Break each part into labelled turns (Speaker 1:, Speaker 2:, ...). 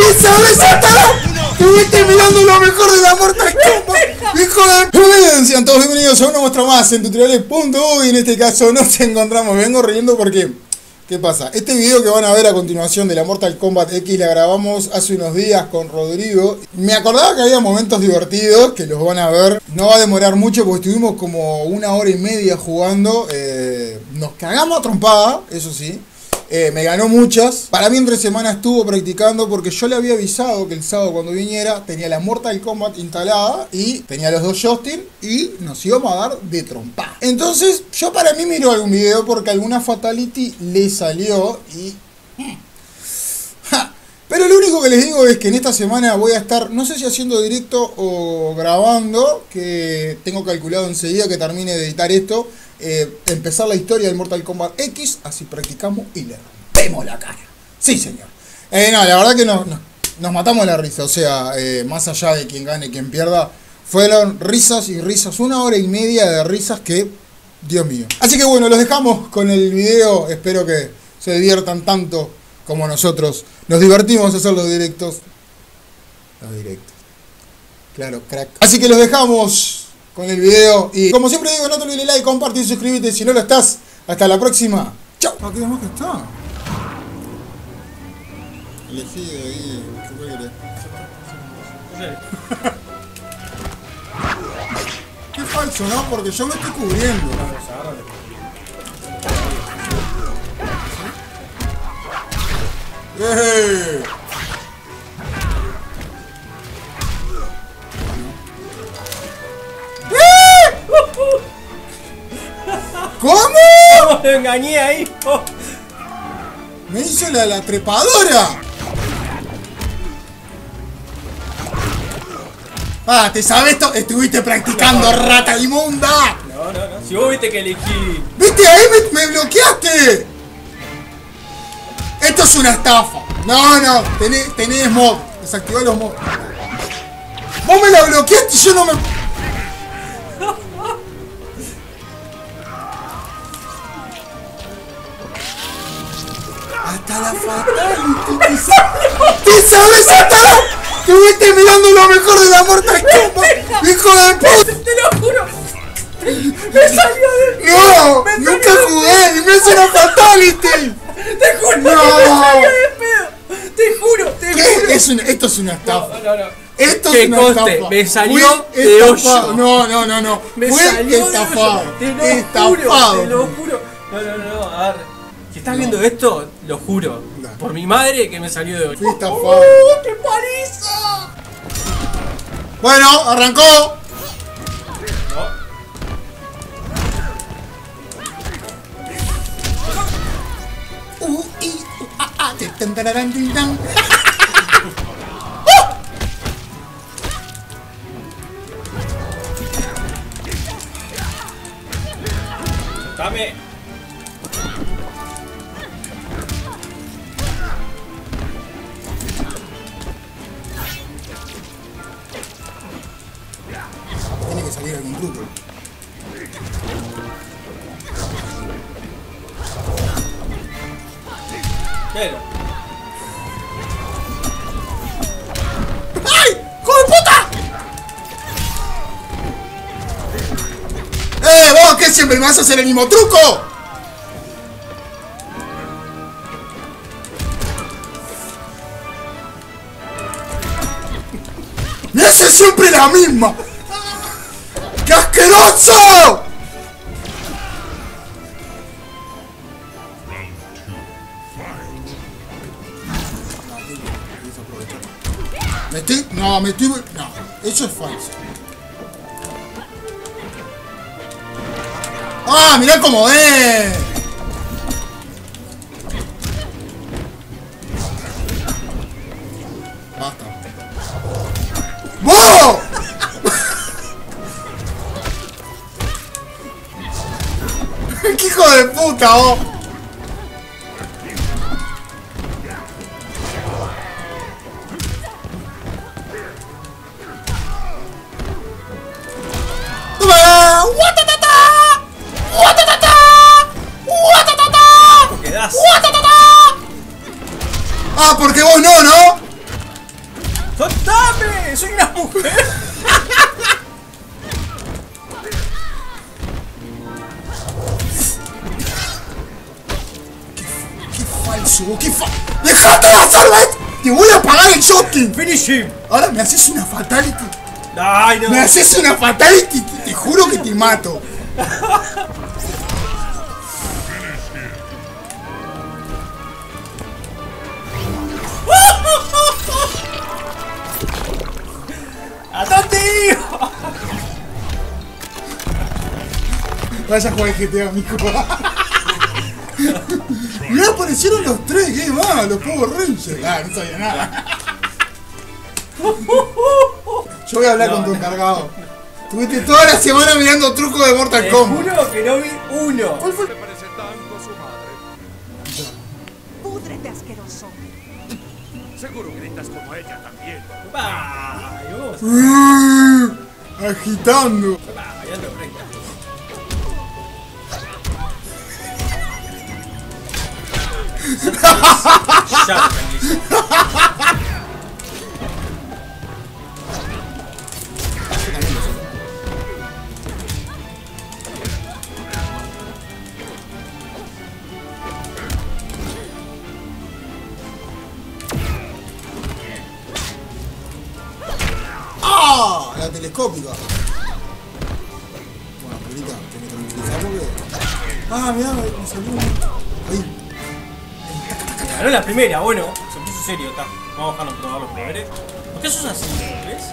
Speaker 1: sabes hasta? Estuviste mirando lo mejor de la Mortal Kombat, hijo de... Bienvenidos, sean todos bienvenidos a una muestra más en tutoriales.u y en este caso nos encontramos, vengo riendo porque... ¿Qué pasa? Este video que van a ver a continuación de la Mortal Kombat X la grabamos hace unos días con Rodrigo. Me acordaba que había momentos divertidos que los van a ver. No va a demorar mucho porque estuvimos como 1 hora y media jugando. Nos cagamos a trompada, eso sí. Me ganó muchas. Para mí entre semana estuvo practicando porque yo le había avisado que el sábado cuando viniera tenía la Mortal Kombat instalada y tenía los dos Justin y nos íbamos a dar de trompada. Entonces yo para mí miro algún video porque alguna fatality le salió y... Pero lo único que les digo es que en esta semana voy a estar, no sé si haciendo directo o grabando, que tengo calculado enseguida que termine de editar esto, empezar la historia del Mortal Kombat X, así practicamos y le rompemos la cara. Sí, señor. No, la verdad que nos matamos la risa, o sea, más allá de quien gane, quien pierda, fueron risas y risas, 1 hora y media de risas que, Dios mío. Así que bueno, los dejamos con el video, espero que se diviertan tanto como nosotros nos divertimos hacer los directos. Los directos. Claro, crack. Así que los dejamos con el video. Y como siempre digo, no te olvides like, compartir, suscríbete si no lo estás. Hasta la próxima. Chao. ¿Qué más que está? Elegí ahí. ¿Qué puede querer? Qué falso, ¿no? Porque yo me estoy cubriendo. ¿Cómo?
Speaker 2: ¿Cómo lo engañé ahí? Oh.
Speaker 1: Me hizo la trepadora. Ah, ¿te sabes esto? Estuviste practicando, no, rata inmunda.
Speaker 2: No. Si vos viste que elegí.
Speaker 1: ¿Viste? Ahí me bloqueaste. Esto es una estafa. No, tenés mod. Desactivar los mods. Vos me la bloqueaste y yo no me... Hasta la fatality. ¿Te sabes hasta? Estuviste mirando lo mejor de la Mortal Kombat, hijo de puta.
Speaker 2: Te lo juro. Me salió de...
Speaker 1: No, nunca jugué y me hizo una fatality.
Speaker 2: Te juro
Speaker 1: no.
Speaker 2: Que me salió de pedo. Te juro.
Speaker 1: Esto es una estafa.
Speaker 2: No.
Speaker 1: Esto
Speaker 2: que
Speaker 1: es una
Speaker 2: conste,
Speaker 1: estafa.
Speaker 2: me salió de hoyo.
Speaker 1: No.
Speaker 2: Me
Speaker 1: fue
Speaker 2: salió
Speaker 1: estafado.
Speaker 2: De hoyo. Te lo juro. No. A ver. Si estás viendo esto, lo juro. No. Por mi madre que me salió de hoyo.
Speaker 1: Fui estafado.
Speaker 2: ¡Qué paliza!
Speaker 1: Bueno, arrancó.
Speaker 2: Dame.
Speaker 1: Tiene que salir algún truco.
Speaker 2: Pero.
Speaker 1: ¡Ay! ¡Hijo de puta! ¡Vos qué siempre me vas a hacer el mismo truco! ¡Me hace siempre la misma! ¡Qué asqueroso! No, eso es falso. ¡Ah, mirá cómo es! Basta. ¡Vos! ¡Qué hijo de puta, vos! Ah, porque vos no, ¿no? Kazuo, ¡dejate de hacerlo! ¡Te voy a pagar el shotgun!
Speaker 2: Finish him.
Speaker 1: Ahora me haces una fatality.
Speaker 2: Ay, no.
Speaker 1: Me haces una fatality, te juro que te mato.
Speaker 2: ¿A dónde iba?
Speaker 1: Vaya a jugar el GTA, mijo. Me aparecieron los tres, ¿qué más? Los Power Rangers. Ah, no sabía nada. Yo voy a hablar con tu encargado. Tuviste toda la semana mirando trucos de Mortal Kombat.
Speaker 2: Te juro que no vi uno.
Speaker 1: ¿Cuál fue?
Speaker 3: Representando a su madre.
Speaker 4: Púdrete, asqueroso.
Speaker 3: Seguro gritas como ella también.
Speaker 2: Ay, vos.
Speaker 1: Agitando.
Speaker 2: Ya lo prenda. Ya, tranquilo.
Speaker 1: ¡Ah! La telescópica. Bueno, Perita, tenés que tranquilizar porque. Ah, mirá, me salió un. Ahí.
Speaker 2: Ganó la primera, bueno. Se puso serio, está. Vamos a dejarnos probar los poderes. ¿Por qué sos así? ¿Ves?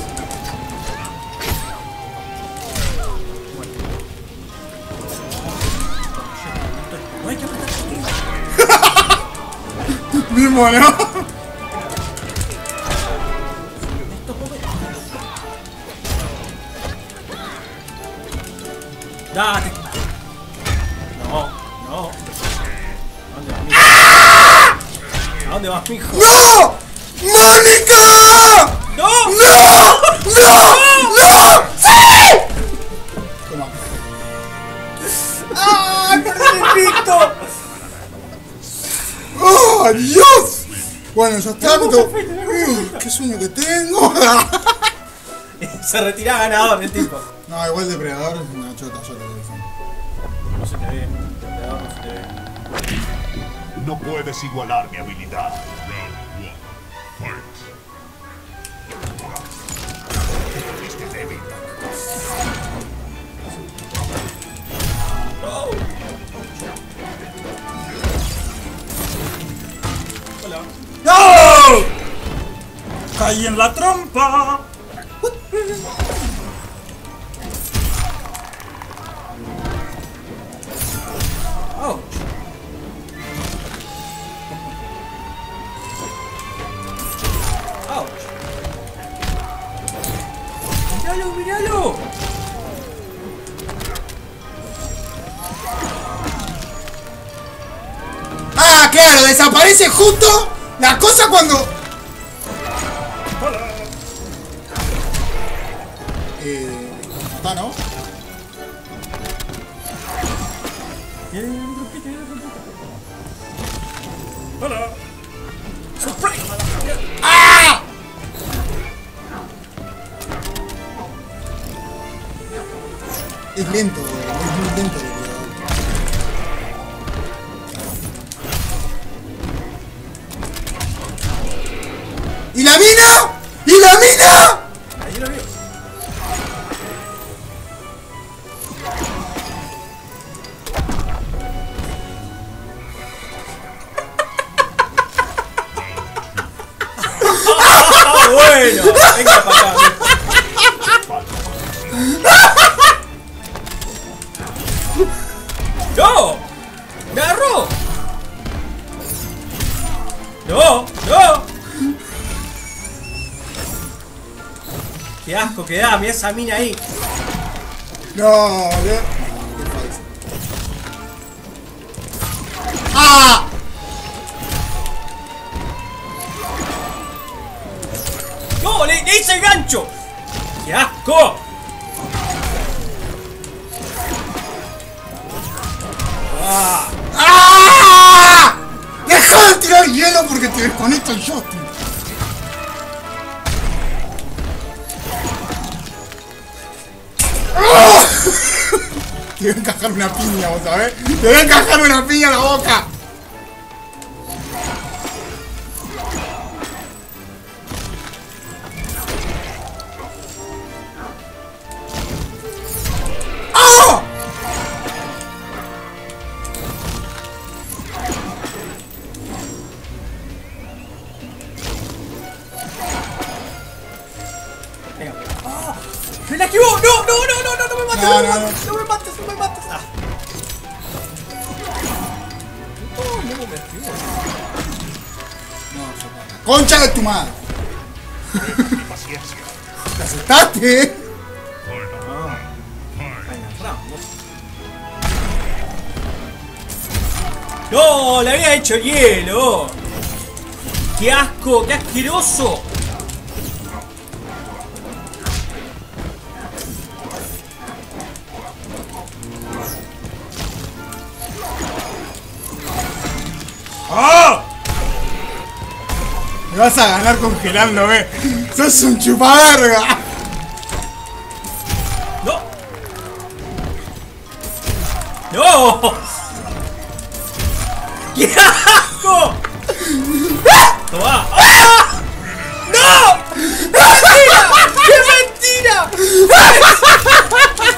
Speaker 2: No hay que apretar.
Speaker 1: Mismo, ¿no?
Speaker 2: Date. No. ¿A dónde vas, mijo?
Speaker 1: ¡No! ¡Mónica!
Speaker 2: ¡No!
Speaker 1: ¡No! ¡No! ¡Sí! Toma.
Speaker 2: ¡Ah! ¡Perdí el pito!
Speaker 1: ¡Oh, Dios! Bueno, ya está. ¡Qué sueño que tengo!
Speaker 2: Se retira ganador el tipo.
Speaker 1: No, igual depredador es una chota, yo lo digo.
Speaker 2: No se te ve. Depredador no se te ve.
Speaker 3: No puedes igualar mi habilidad. Fuiste débil.
Speaker 2: Hola.
Speaker 1: ¡No!
Speaker 2: ¡Caí en la trampa! Oh. Ouch. ¡Míralo!
Speaker 1: ¡Ah, claro! Desaparece justo la cosa cuando. ¿Está, no?
Speaker 2: Hola. Surprise.
Speaker 1: ¡Ah! Es lento, es muy lento. ¿Y la mina? ¿Y la mina?
Speaker 2: Ahí lo veo. Bueno, venga para acá. ¡No! ¡Me agarró! ¡No! ¡Qué asco que da! ¡Mira esa mina ahí!
Speaker 1: No, qué falso. ¡Ah!
Speaker 2: ¡No! ¡Le hice el gancho! ¡Qué asco! ¡Ah!
Speaker 1: ¡Ah! ¡Deja de tirar hielo porque te desconecta el joystick! ¡Ah! Te voy a encajar una piña, vos sabés. Te voy a encajar una piña en la boca.
Speaker 2: ¡Me la esquivó! ¡No, no, no, no, no, no me mates!
Speaker 1: No,
Speaker 2: No,
Speaker 1: no,
Speaker 2: no, no me mates, no me mates. Ah. No, no me esquivó.
Speaker 1: ¡Concha de tu madre!
Speaker 3: Mi paciencia.
Speaker 1: ¿Te asustaste?
Speaker 2: ¡No! ¡Le había hecho hielo! ¡Qué asco! ¡Qué asqueroso!
Speaker 1: ¡Ah! Me vas a ganar congelándome. ¡Sos un chupaverga!
Speaker 2: ¡No! ¡No! ¡Qué asco! ¡Toma! ¡Ah! ¡No! ¡Qué mentira! ¡Qué mentira!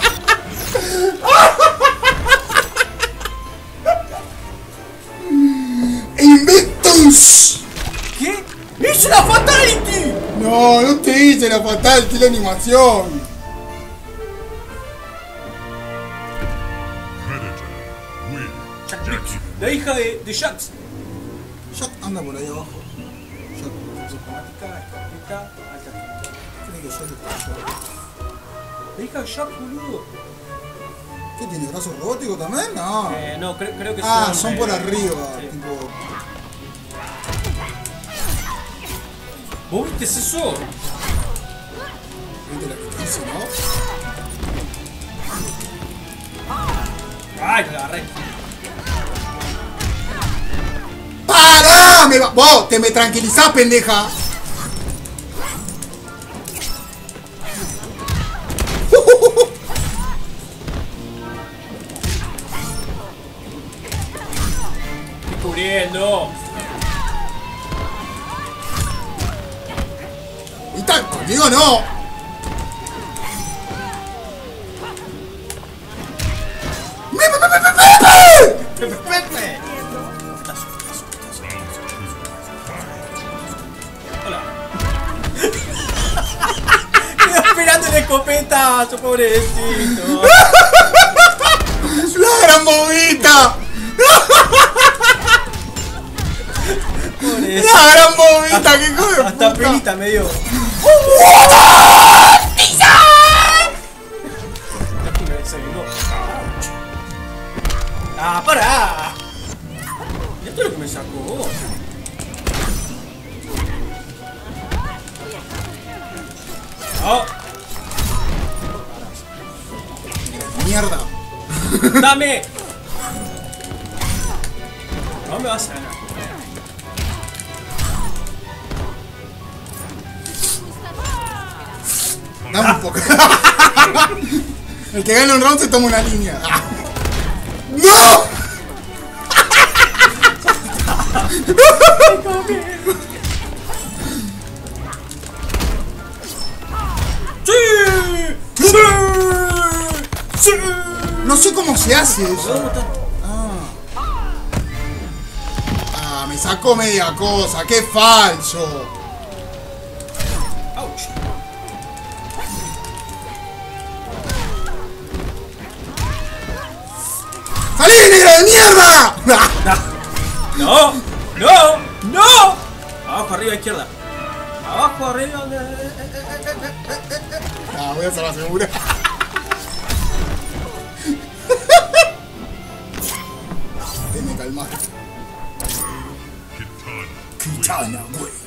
Speaker 1: ¡Invictus!
Speaker 2: ¿Qué? ¡Es una fatality!
Speaker 1: No, no te hice la fatality, la animación.
Speaker 2: La hija de Jax.
Speaker 1: Jack anda por ahí abajo.
Speaker 2: La hija de Jax, boludo.
Speaker 1: ¿Qué tiene? ¿Brazos robóticos también? No.
Speaker 2: No, creo que
Speaker 1: Ah, son por arriba.
Speaker 2: sí.
Speaker 1: Tipo.
Speaker 2: ¿Vos viste eso?
Speaker 1: ¿Viste la que hice, no?
Speaker 2: ¡Ay, la agarré!
Speaker 1: ¡Para! ¡Vos! ¡Te me tranquilizás, pendeja!
Speaker 2: ¡Estoy cubriendo!
Speaker 1: ¿Y tal? Conmigo no.
Speaker 2: ¡Pepe! Hola. Quedo esperando el escopetazo, pobrecito.
Speaker 1: ¡La gran bobita!
Speaker 2: Pobrecito.
Speaker 1: ¡La gran bobita! ¡Qué hijo de
Speaker 2: Hasta
Speaker 1: puta!
Speaker 2: pelita me dio. Se vengó. ¡Ah, pará! Esto es lo que me sacó. ¡No!
Speaker 1: ¡Mierda!
Speaker 2: ¡Dame! No me vas a ganar.
Speaker 1: Dame un poco. El que gana un round se toma una línea. ¡No!
Speaker 2: ¡Sí! ¡Sí! ¡Sí!
Speaker 1: No sé cómo se hace eso. Me sacó media cosa. ¡Qué falso!
Speaker 2: ¡Auch!
Speaker 1: ¡Salí, negra de mierda!
Speaker 2: ¡No! ¡No! ¡No! Abajo, arriba, izquierda. Abajo, arriba.
Speaker 1: Voy a hacer la segura. Te me calmaste. Kitana, güey.